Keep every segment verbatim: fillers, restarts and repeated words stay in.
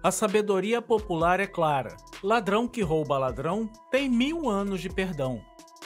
A sabedoria popular é clara: ladrão que rouba ladrão tem mil anos de perdão.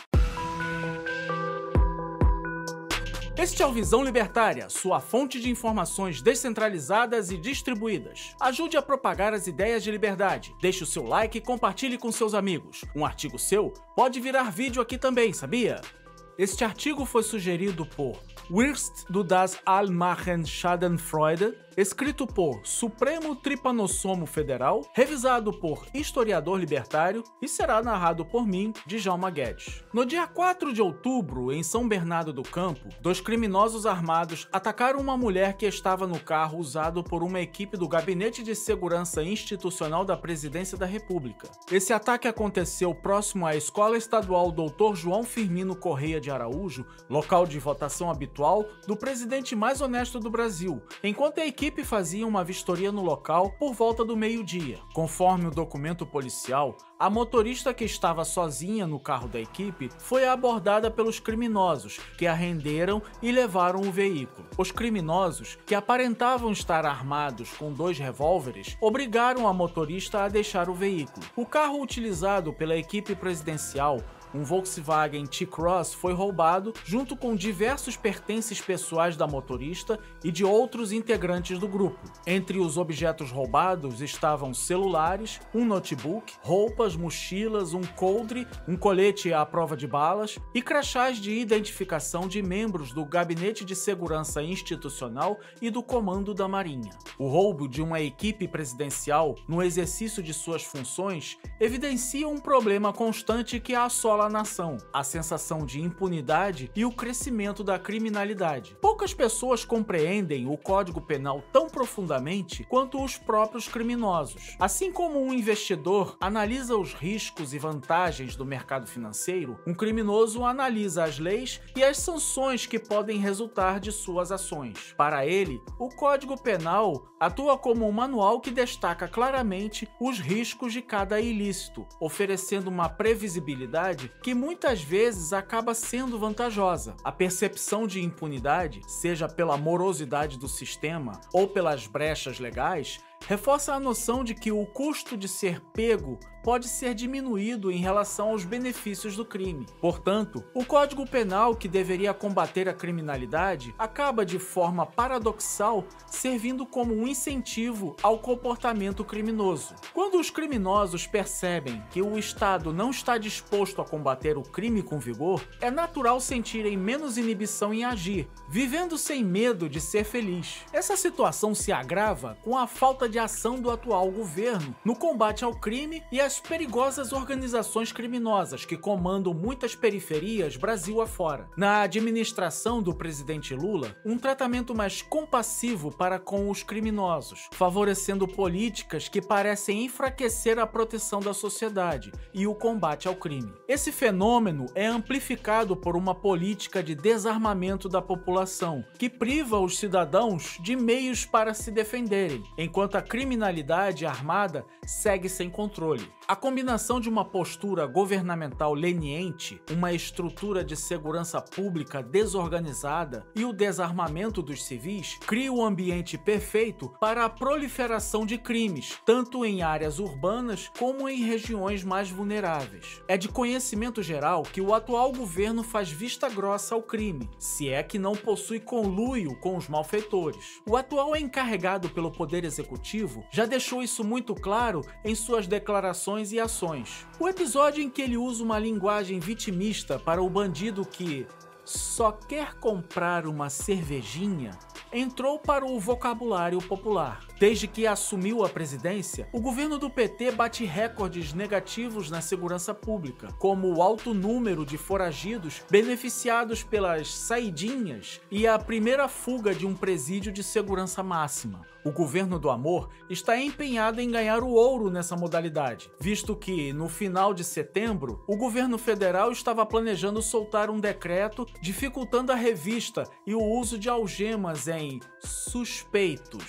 Este é o Visão Libertária, sua fonte de informações descentralizadas e distribuídas. Ajude a propagar as ideias de liberdade. Deixe o seu like e compartilhe com seus amigos. Um artigo seu pode virar vídeo aqui também, sabia? Este artigo foi sugerido por Wirst du das Allmachen Schadenfreude, escrito por Supremo Tripanosomo Federal, revisado por historiador libertário e será narrado por mim, Djalma Guedes. No dia quatro de outubro, em São Bernardo do Campo, dois criminosos armados atacaram uma mulher que estava no carro usado por uma equipe do Gabinete de Segurança Institucional da Presidência da República. Esse ataque aconteceu próximo à Escola Estadual doutor João Firmino Correia de Araújo, local de votação habitual do presidente mais honesto do Brasil, enquanto a equipe fazia uma vistoria no local por volta do meio-dia. Conforme o documento policial, a motorista que estava sozinha no carro da equipe foi abordada pelos criminosos, que a renderam e levaram o veículo. Os criminosos, que aparentavam estar armados com dois revólveres, obrigaram a motorista a deixar o veículo. O carro utilizado pela equipe presidencial, um Volkswagen T-Cross, foi roubado junto com diversos pertences pessoais da motorista e de outros integrantes do grupo. Entre os objetos roubados estavam celulares, um notebook, roupas, mochilas, um coldre, um colete à prova de balas e crachás de identificação de membros do Gabinete de Segurança Institucional e do Comando da Marinha. O roubo de uma equipe presidencial no exercício de suas funções evidencia um problema constante que assola a nação, a sensação de impunidade e o crescimento da criminalidade. Poucas pessoas compreendem o Código Penal tão profundamente quanto os próprios criminosos. Assim como um investidor analisa os riscos e vantagens do mercado financeiro, um criminoso analisa as leis e as sanções que podem resultar de suas ações. Para ele, o Código Penal atua como um manual que destaca claramente os riscos de cada ilícito, oferecendo uma previsibilidade que muitas vezes acaba sendo vantajosa. A percepção de impunidade, seja pela morosidade do sistema ou pelas brechas legais, reforça a noção de que o custo de ser pego pode ser diminuído em relação aos benefícios do crime. Portanto, o Código Penal, que deveria combater a criminalidade, acaba de forma paradoxal servindo como um incentivo ao comportamento criminoso. Quando os criminosos percebem que o Estado não está disposto a combater o crime com vigor, é natural sentirem menos inibição em agir, vivendo sem medo de ser feliz. Essa situação se agrava com a falta de ação do atual governo no combate ao crime e às perigosas organizações criminosas que comandam muitas periferias Brasil afora. Na administração do presidente Lula, um tratamento mais compassivo para com os criminosos, favorecendo políticas que parecem enfraquecer a proteção da sociedade e o combate ao crime. Esse fenômeno é amplificado por uma política de desarmamento da população, que priva os cidadãos de meios para se defenderem, enquanto a criminalidade armada segue sem controle. A combinação de uma postura governamental leniente, uma estrutura de segurança pública desorganizada e o desarmamento dos civis cria o ambiente perfeito para a proliferação de crimes, tanto em áreas urbanas como em regiões mais vulneráveis. É de conhecimento geral que o atual governo faz vista grossa ao crime, se é que não possui conluio com os malfeitores. O atual encarregado pelo Poder Executivo já deixou isso muito claro em suas declarações e ações. O episódio em que ele usa uma linguagem vitimista para o bandido que só quer comprar uma cervejinha entrou para o vocabulário popular. Desde que assumiu a presidência, o governo do P T bate recordes negativos na segurança pública, como o alto número de foragidos beneficiados pelas saidinhas e a primeira fuga de um presídio de segurança máxima. O governo do amor está empenhado em ganhar o ouro nessa modalidade, visto que, no final de setembro, o governo federal estava planejando soltar um decreto dificultando a revista e o uso de algemas em suspeitos.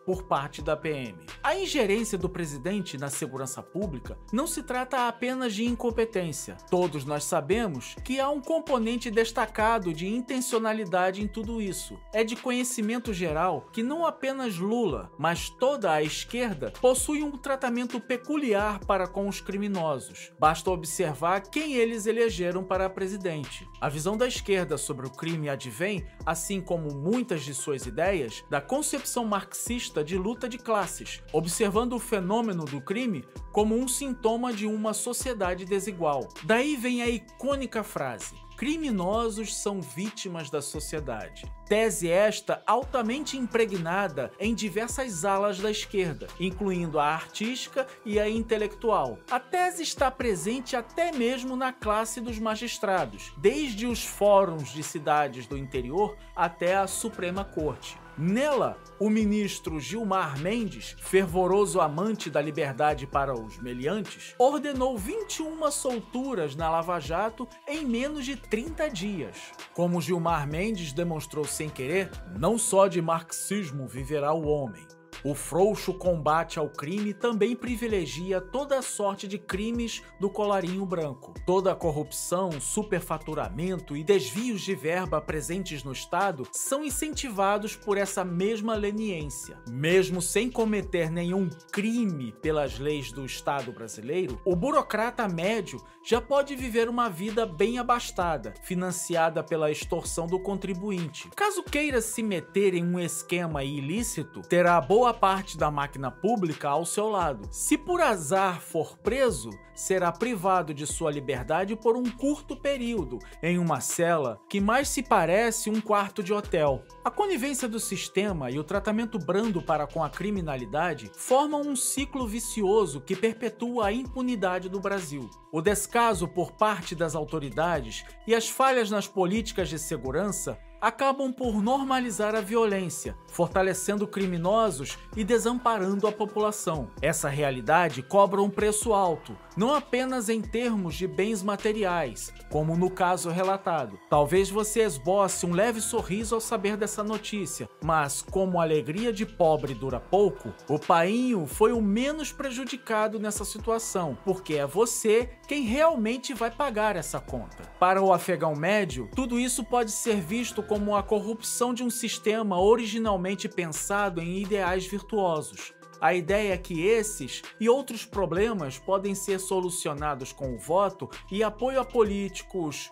por parte da P M. A ingerência do presidente na segurança pública não se trata apenas de incompetência. Todos nós sabemos que há um componente destacado de intencionalidade em tudo isso. É de conhecimento geral que não apenas Lula, mas toda a esquerda possui um tratamento peculiar para com os criminosos. Basta observar quem eles elegeram para presidente. A visão da esquerda sobre o crime advém, assim como muitas de suas ideias, da concepção marxista de luta de classes, observando o fenômeno do crime como um sintoma de uma sociedade desigual. Daí vem a icônica frase: criminosos são vítimas da sociedade. Tese esta altamente impregnada em diversas alas da esquerda, incluindo a artística e a intelectual. A tese está presente até mesmo na classe dos magistrados, desde os fóruns de cidades do interior até a Suprema Corte. Nela, o ministro Gilmar Mendes, fervoroso amante da liberdade para os meliantes, ordenou vinte e uma solturas na Lava Jato em menos de trinta dias. Como Gilmar Mendes demonstrou sem querer, não só de marxismo viverá o homem. O frouxo combate ao crime também privilegia toda a sorte de crimes do colarinho branco. Toda a corrupção, superfaturamento e desvios de verba presentes no Estado são incentivados por essa mesma leniência. Mesmo sem cometer nenhum crime pelas leis do Estado brasileiro, o burocrata médio já pode viver uma vida bem abastada, financiada pela extorsão do contribuinte. Caso queira se meter em um esquema ilícito, terá boa parte da máquina pública ao seu lado. Se por azar for preso, será privado de sua liberdade por um curto período, em uma cela que mais se parece um quarto de hotel. A conivência do sistema e o tratamento brando para com a criminalidade formam um ciclo vicioso que perpetua a impunidade do Brasil. O descaso por parte das autoridades e as falhas nas políticas de segurança acabam por normalizar a violência, fortalecendo criminosos e desamparando a população. Essa realidade cobra um preço alto, não apenas em termos de bens materiais, como no caso relatado. Talvez você esboce um leve sorriso ao saber dessa notícia, mas como a alegria de pobre dura pouco, o painho foi o menos prejudicado nessa situação, porque é você quem realmente vai pagar essa conta. Para o afegão médio, tudo isso pode ser visto como a corrupção de um sistema originalmente pensado em ideais virtuosos. A ideia é que esses e outros problemas podem ser solucionados com o voto e apoio a políticos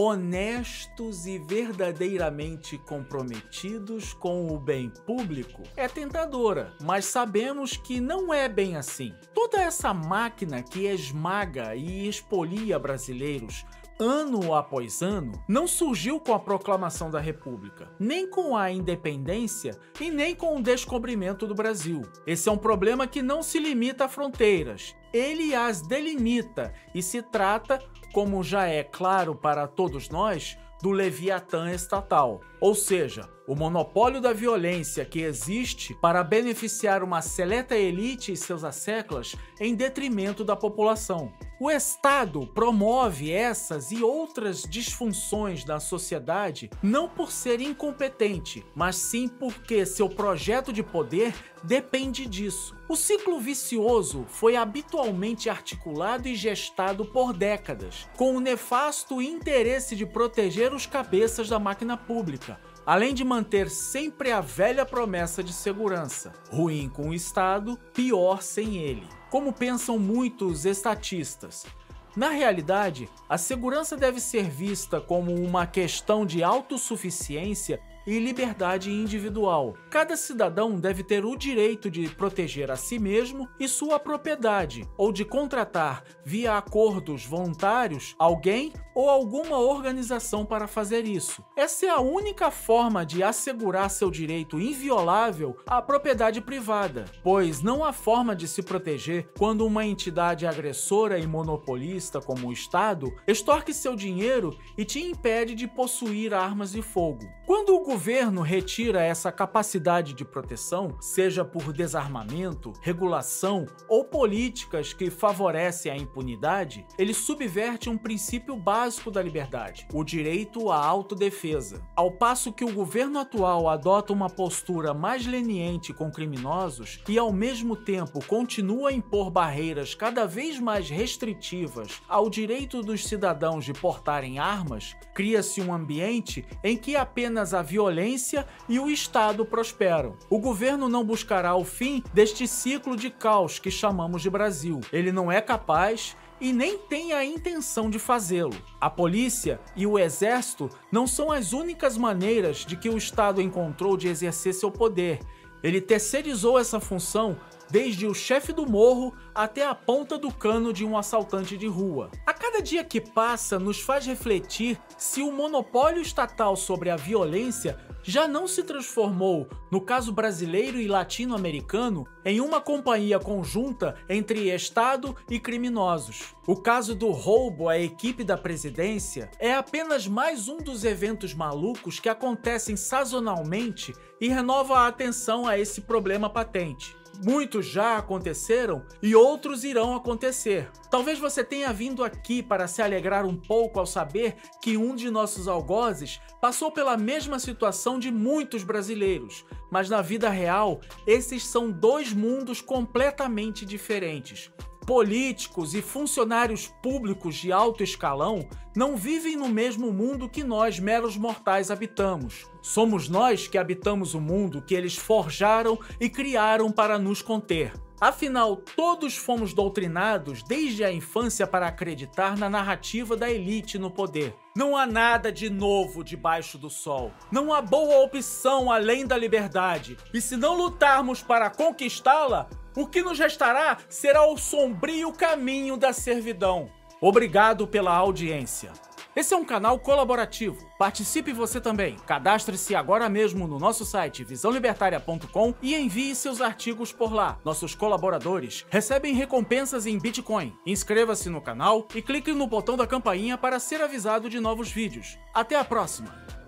honestos e verdadeiramente comprometidos com o bem público é tentadora, mas sabemos que não é bem assim. Toda essa máquina que esmaga e expolia brasileiros ano após ano, não surgiu com a proclamação da República, nem com a independência e nem com o descobrimento do Brasil. Esse é um problema que não se limita a fronteiras, ele as delimita e se trata, como já é claro para todos nós, do Leviatã estatal, ou seja, o monopólio da violência que existe para beneficiar uma seleta elite e seus asseclas em detrimento da população. O Estado promove essas e outras disfunções na sociedade não por ser incompetente, mas sim porque seu projeto de poder depende disso. O ciclo vicioso foi habitualmente articulado e gestado por décadas, com o nefasto interesse de proteger os cabeças da máquina pública, além de manter sempre a velha promessa de segurança. Ruim com o Estado, pior sem ele. Como pensam muitos estatistas. Na realidade, a segurança deve ser vista como uma questão de autossuficiência e liberdade individual. Cada cidadão deve ter o direito de proteger a si mesmo e sua propriedade, ou de contratar, via acordos voluntários, alguém ou alguma organização para fazer isso. Essa é a única forma de assegurar seu direito inviolável à propriedade privada, pois não há forma de se proteger quando uma entidade agressora e monopolista como o Estado extorque seu dinheiro e te impede de possuir armas de fogo. Quando o governo retira essa capacidade de proteção, seja por desarmamento, regulação ou políticas que favorecem a impunidade, ele subverte um princípio básico básico da liberdade, o direito à autodefesa. Ao passo que o governo atual adota uma postura mais leniente com criminosos e, ao mesmo tempo, continua a impor barreiras cada vez mais restritivas ao direito dos cidadãos de portarem armas, cria-se um ambiente em que apenas a violência e o Estado prosperam. O governo não buscará o fim deste ciclo de caos que chamamos de Brasil. Ele não é capaz e nem tem a intenção de fazê-lo. A polícia e o exército não são as únicas maneiras de que o Estado encontrou de exercer seu poder. Ele terceirizou essa função desde o chefe do morro até a ponta do cano de um assaltante de rua. A cada dia que passa nos faz refletir se o monopólio estatal sobre a violência já não se transformou, no caso brasileiro e latino-americano, em uma companhia conjunta entre Estado e criminosos. O caso do roubo à equipe da presidência é apenas mais um dos eventos malucos que acontecem sazonalmente e renova a atenção a esse problema patente. Muitos já aconteceram e outros irão acontecer. Talvez você tenha vindo aqui para se alegrar um pouco ao saber que um de nossos algozes passou pela mesma situação de muitos brasileiros, mas na vida real, esses são dois mundos completamente diferentes. Políticos e funcionários públicos de alto escalão não vivem no mesmo mundo que nós, meros mortais, habitamos. Somos nós que habitamos o mundo que eles forjaram e criaram para nos conter. Afinal, todos fomos doutrinados desde a infância para acreditar na narrativa da elite no poder. Não há nada de novo debaixo do sol. Não há boa opção além da liberdade. E se não lutarmos para conquistá-la, o que nos restará será o sombrio caminho da servidão. Obrigado pela audiência. Esse é um canal colaborativo. Participe você também. Cadastre-se agora mesmo no nosso site visão libertária ponto com e envie seus artigos por lá. Nossos colaboradores recebem recompensas em Bitcoin. Inscreva-se no canal e clique no botão da campainha para ser avisado de novos vídeos. Até a próxima!